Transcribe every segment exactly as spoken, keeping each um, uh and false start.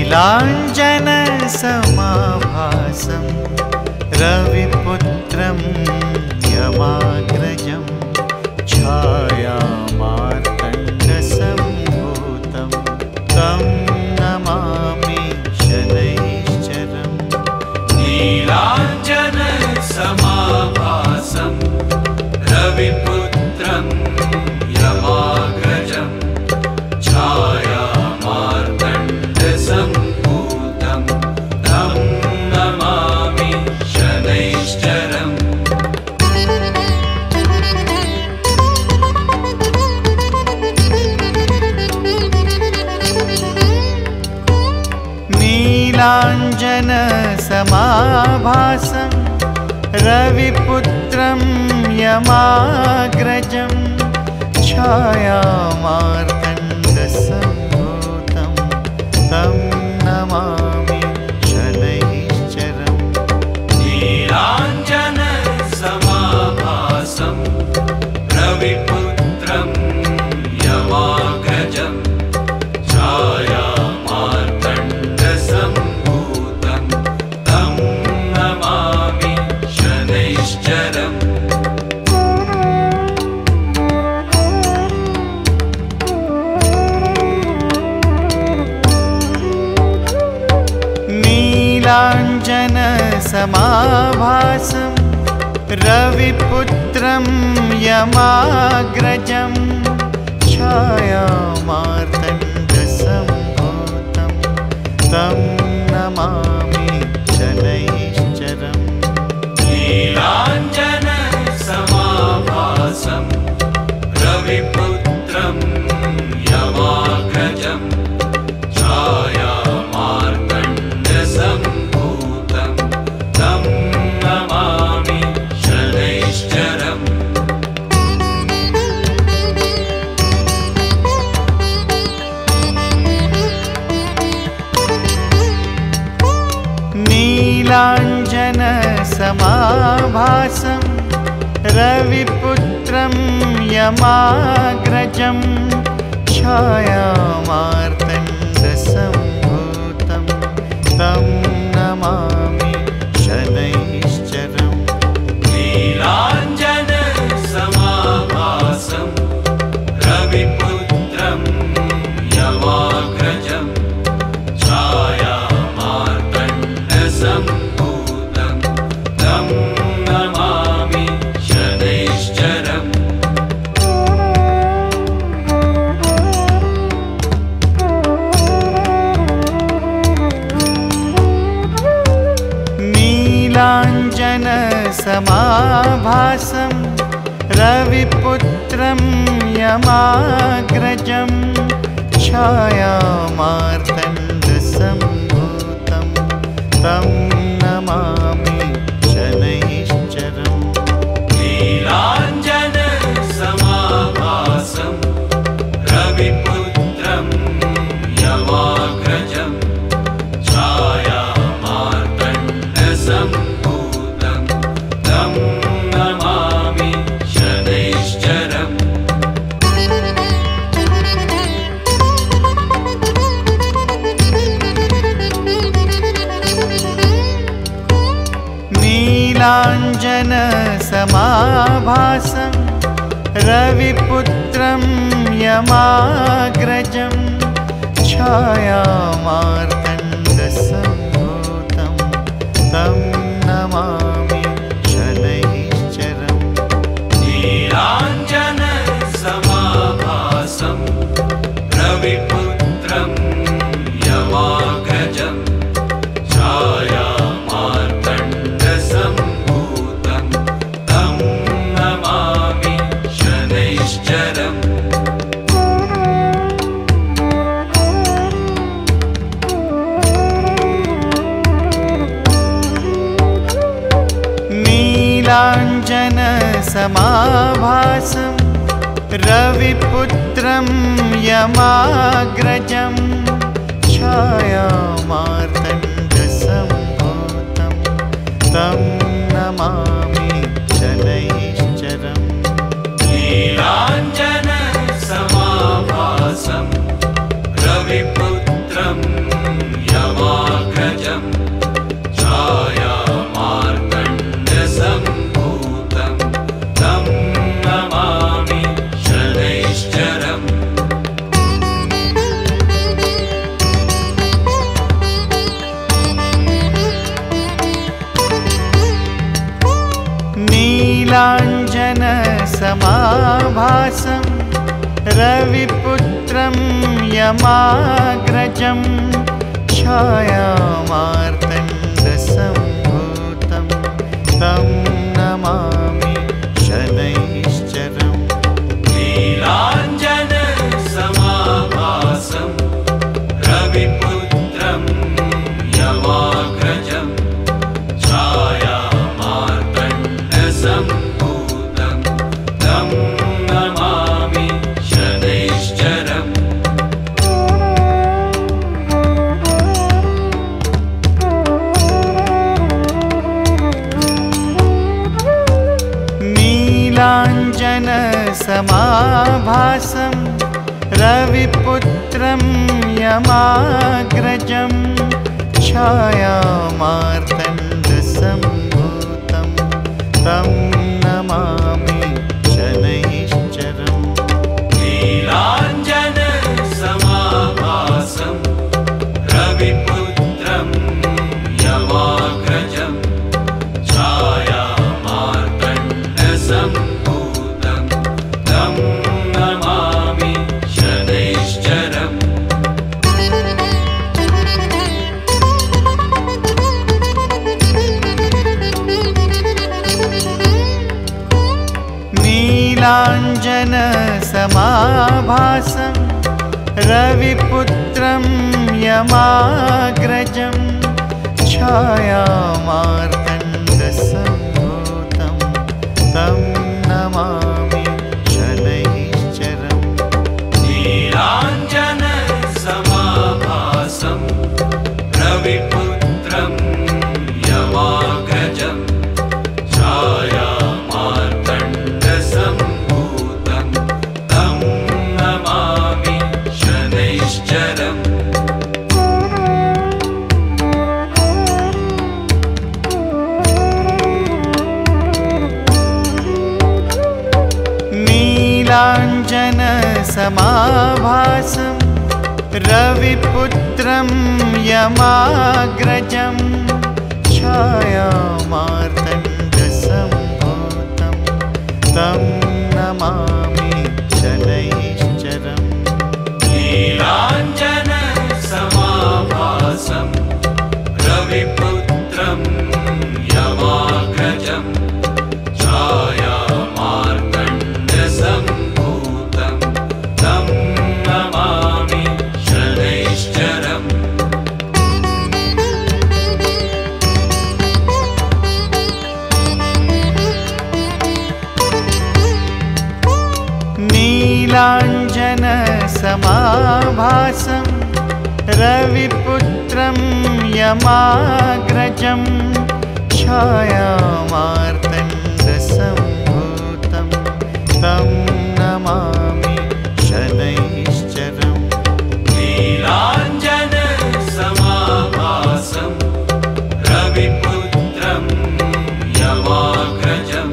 नीलाञ्जनसमाभासं रविपुत्रं यमाग्रजं छायामार्तण्डसम्भूतं तं नमामि शनैश्चरम्। नीलाञ्जनसमाभासं रविपुत्रं यमाग्रजं छायामार्तण्डसम्भूतं तं नमामि शनैश्चरम्। नीलाञ्जनसमाभासं रविपुत्रं यमाग्रजं छायामार्तण्डसम्भूतं तं नमामि शनैश्चरम्। नीलाञ्जनसमाभासं रविपुत्रं यमाग्रजं छायामार्तण्डसम्भूतं तं नमामि शनैश्चरम्। नीलाञ्जनसमाभासं रविपुत्रं यमाग्रजं छायामार्तण्डसम्भूतं तं नमामि शनैश्चरम्। नीलाञ्जनसमाभासं रविपुत्रं यमाग्रजं छायामार्तण्डसम्भूतं तं नमामि शनैश्चरम्। नीलाञ्जनसमाभासं रविपुत्रं यमाग्रजं छायामार्तण्डसम्भूतं तं नमामि शनैश्चरम्। नीलाञ्जनसमाभासं रविपुत्रं यमाग्रजं छायामार्तण्डसम्भूतं तं नमामि शनैश्चरम्। नीलाञ्जनसमाभासं रविपुत्रं यमाग्रजं छायामार्तण्डसम्भूतं तं नमामि शनैश्चरम्। नीलाञ्जनसमाभासं रविपुत्रं यमाग्रजं छायामार्तण्डसम्भूतं तं नमामि शनैश्चरम्। नीलाञ्जनसमाभासं रविपुत्रं यमाग्रजं छायामार्तण्डसम्भूतं तं नमामि शनैश्चरम्। नीलाञ्जनसमाभासं रविपुत्रं यमाग्रजं छायामार्तण्डसम्भूतं तं नमामि शनैश्चरम्। नीलाञ्जनसमाभासं रविपुत्रं यमाग्रजं छायामार्तण्डसम्भूतं तं नमामि शनैश्चरम्। नीलाञ्जनसमाभासं रविपुत्रं यमाग्रजं समाभासं रविपुत्रं यमाग्रजं छायामार्तण्डसम्भूतं तं नमामि शनैश्चरम् नीलाञ्जनसमाभासं रविपुत्रं यमाग्रजं छायामार्तण्डसम्भूतं तं नमामि शनैश्चरम् नीलाञ्जनसमाभासं रविपुत्रं यमाग्रजं छायामार्तण्डसम्भूतं तं नमामि शनैश्चरम् नीलाञ्जनसमाभासं रविपुत्रं यमाग्रजं छायामार्तण्डसम्भूतं तं नमामि शनैश्चरम् नीलाञ्जनसमाभासं रविपुत्रं यमाग्रजं छायामार्तण्डसम्भूतं तं नमामि शनैश्चरम् नीलाञ्जनसमाभासं रविपुत्रं यमाग्रजं छायामार्तण्डसम्भूतं तं नमामि शनैश्चरम् नीलाञ्जनसमाभासं रविपुत्रं यमाग्रजं छायामार्तण्डसम्भूतं तं नमामि शनैश्चरम् नीलाञ्जनसमाभासं रविपुत्रं यमाग्रजं छायामार्तण्डसम्भूतं तं नमामि शनैश्चरम् नीलाञ्जनसमाभासं रविपुत्रं यमाग्रजं छायामार्तण्डसम्भूतं तं नमामि शनैश्चरम् नीलाञ्जनसमाभासं रविपुत्रं यमाग्रजं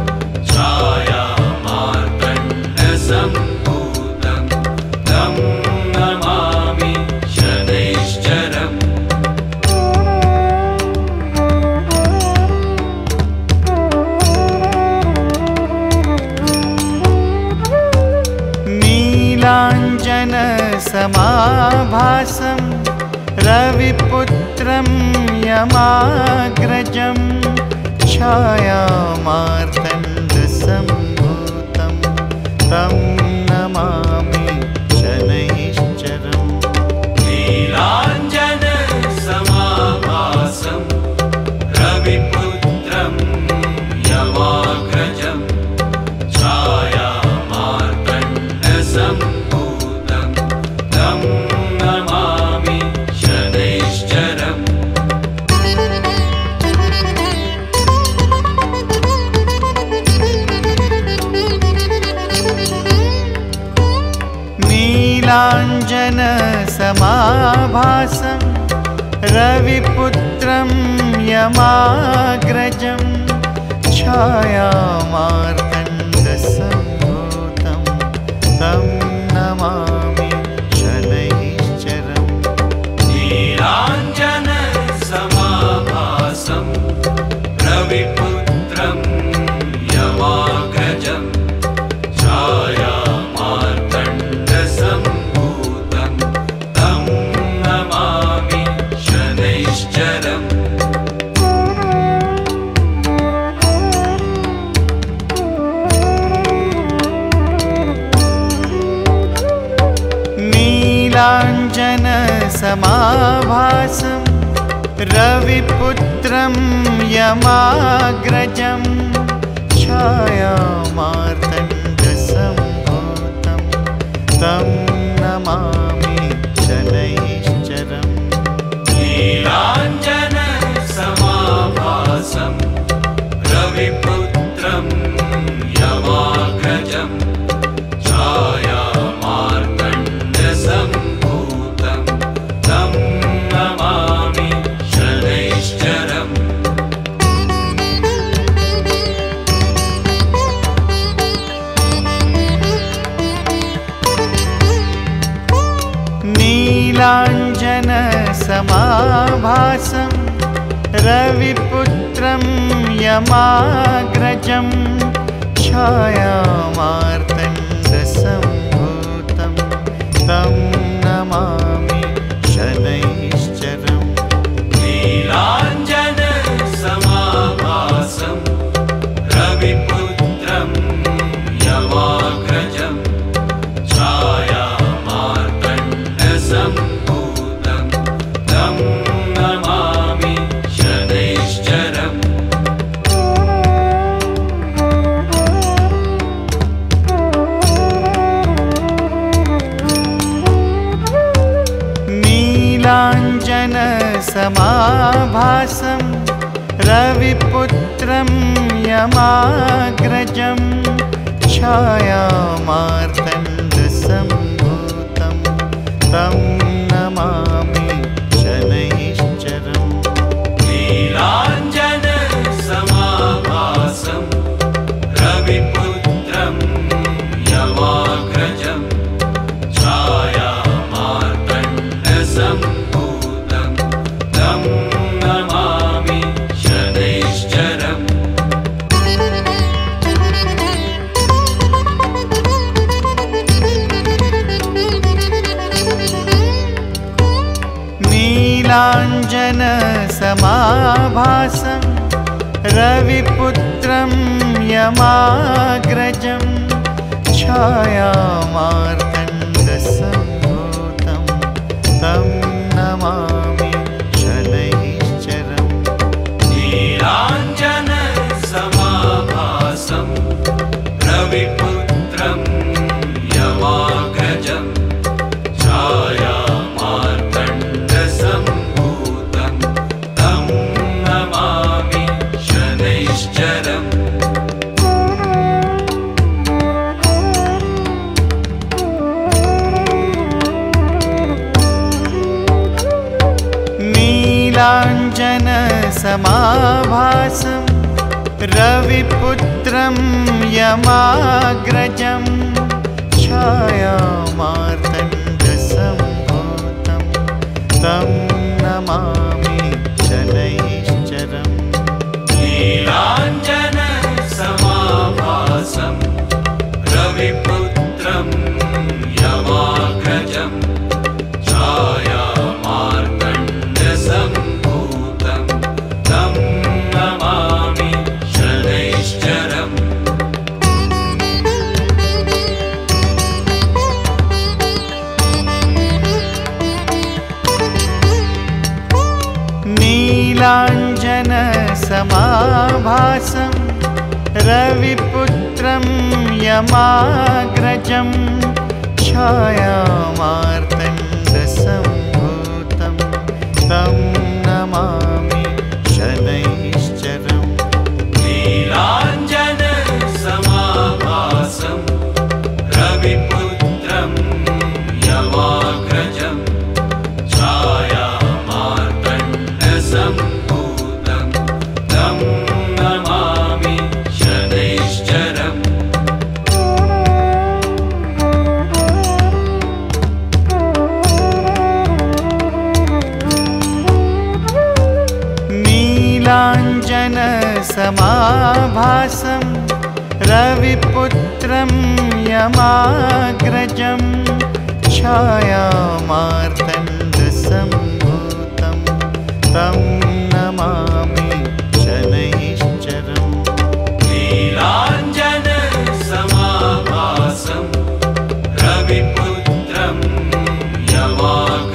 छायामार्तण्डसम्भूतं तं नमामि शनैश्चरम् नीलाञ्जनसमाभासं रविपुत्रं यमाग्रजं छायामार्तण्डसम्भूतं तं नमामि शनैश्चरम् नीलाञ्जनसमाभासं रविपुत्रं यमाग्रजं छायामार्तण्डसम्भूतं तं नमामि शनैश्चरम् नीलाञ्जनसमाभासं रविपुत्रं यमाग्रजं छायामार्तण्डसम्भूतं तं नमामि शनैश्चरम् नीलाञ्जनसमाभासं रविपुत्रं यमाग्रजं नीलाञ्जनसमाभासं रविपुत्रं यमाग्रजं छायामार्तण्डसम्भूतं तं नमामि शनैश्चरम्। नीलाञ्जनसमाभासं रविपुत्रं यमाग्रजं छायामार्तण्डसम्भूतं तं नमामि शनैश्चरम्। नीलाञ्जनसमाभासं रविपुत्रं यमाग्रजं छायामार्तण्डसम्भूतं तं नमामि शनैश्चरम्। नीलाञ्जनसमाभासं रविपुत्रं यमाग्रजं छायामार्तण्डसम्भूतं तं नमामि शनैश्चरम्। नीलाञ्जनसमाभासं रविपुत्रं यमाग्रजं छायामार्तण्डसम्भूतं तं नमामि शनैश्चरम्। नीलाञ्जनसमाभासं रविपुत्रं यमाग्रजं छायामार्तण्डसम्भूतं तं नमामि शनैश्चरम्। नीलाञ्जनसमाभासं रविपुत्रं यमाग्रजं छायामार्तण्डसम्भूतं तं नमामि शनैश्चरम्। नीलाञ्जनसमाभासं रविपुत्रं यमाग्रजं छायामार्तण्डसम्भूतं तं नमामि शनैश्चरम्। नीलाञ्जनसमाभासं रविपुत्रं यमाग्रजं छायामार्तण्डसम्भूतं तं नमामि शनैश्चरम्। नीलाञ्जनसमाभासं रविपुत्रं यमाग्रजं छायामार्तण्डसम्भूतं तं नमामि शनैश्चरम्। नीलाञ्जनसमाभासं रविपुत्रं यमाग्रजं छायामार्तण्डसम्भूतं तं नमामि शनैश्चरम्। नीलाञ्जनसमाभासं रविपुत्रं यमाग्रजं छायामार्तण्डसम्भूतं तं नमामि शनैश्चरम्। नीलाञ्जनसमाभासं रविपुत्रं यमाग्रजं छायामार्तण्डसम्भूतं तं नमामि शनैश्चरम्। नीलाञ्जनसमाभासं रविपुत्रं यमाग्रजं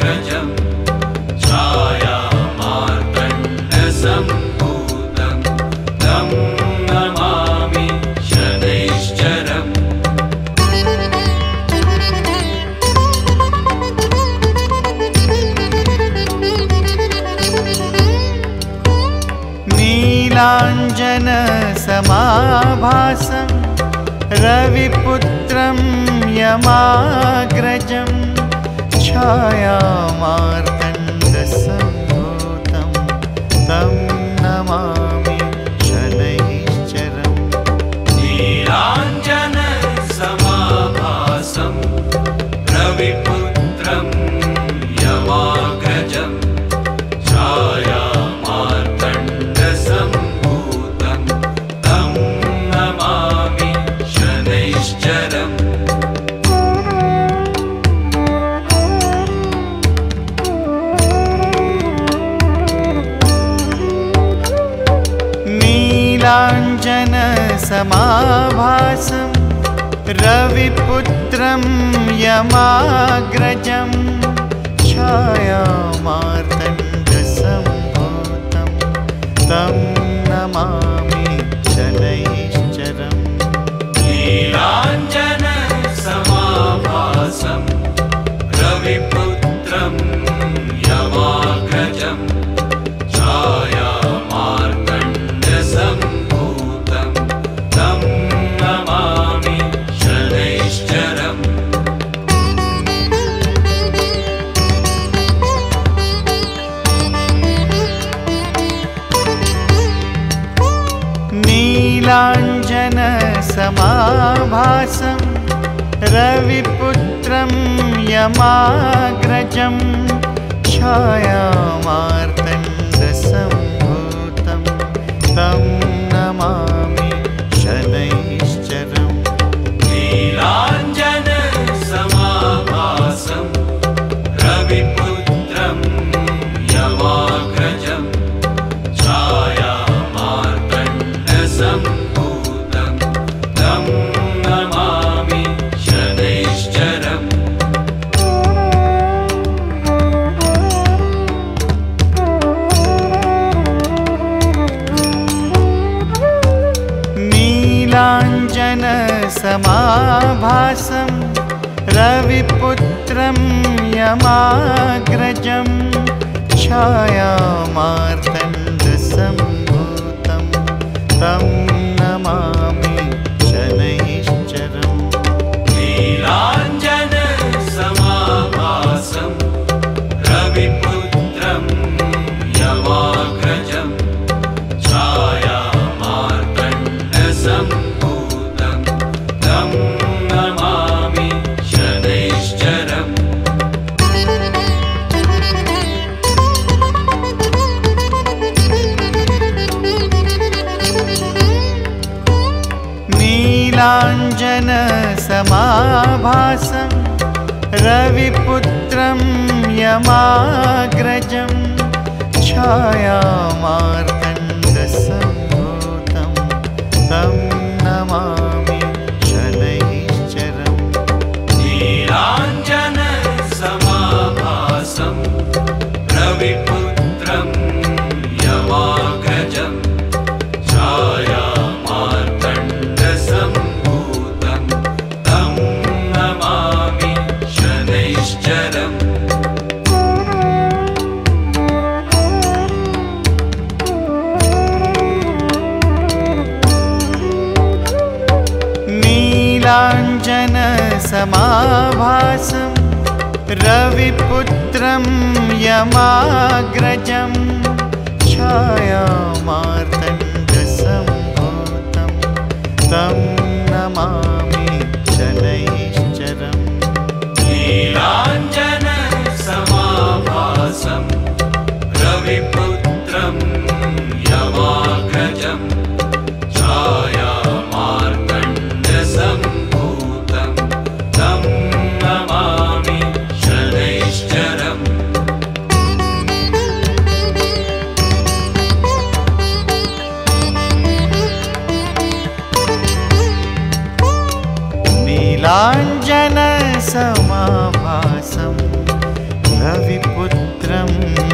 नीलाञ्जनसमाभासं रविपुत्रं यमाग्रजं छायामार्तण्डसम्भूतं तं नमामि शनैश्चरम्। नीलाञ्जनसमाभासं रविपुत्रं यमाग्रजं छायामार्तण्डसम्भूतं तं नमामि शनैश्चरम्। नीलाञ्जनसमाभासं रविपुत्रं यमाग्रजं छायामार्तण्डसम्भूतं तं नमामि शनैश्चरम्। नीलाञ्जनसमाभासं रविपुत्रं यमाग्रजं छायामार्तण्डसम्भूतं तं नमामि शनैश्चरम्। नीलाञ्जनसमाभासं रविपुत्रं यमाग्रजं छायामार्तण्डसम्भूतं तं नमामि शनैश्चरम्। नीलाञ्जनसमाभासं रविपुत्रं यमाग्रजं छायामार्तण्डसम्भूतं तं नमामि शनैश्चरम्। नीलाञ्जनसमाभासं रविपुत्रं यमाग्रजं छायामार्तण्डसम्भूतं तं नमामि शनैश्चरम्। नीलाञ्जनसमाभासं रविपुत्रं यमाग्रजं छायामार्तण्डसम्भूतं तं नमामि शनैश्चरम्। नीलाञ्जनसमाभासं रविपुत्रं यमाग्रजं छायामार्तण्डसम्भूतं तं नमामि शनैश्चरम्। नीलाञ्जनसमाभासं रविपुत्रं यमाग्रजं छायामार्तण्डसम्भूतं तं नमामि शनैश्चरम्। नीलाञ्जनसमाभासं रविपुत्रं यमाग्रजं छायामार्तण्डसम्भूतं तं नमामि शनैश्चरम्। नीलाञ्जनसमाभासं रविपुत्रं यमाग्रजं छायामार्तण्डसम्भूतं तं नमामि शनैश्चरम्। नीलाञ्जनसमाभासं रविपुत्रं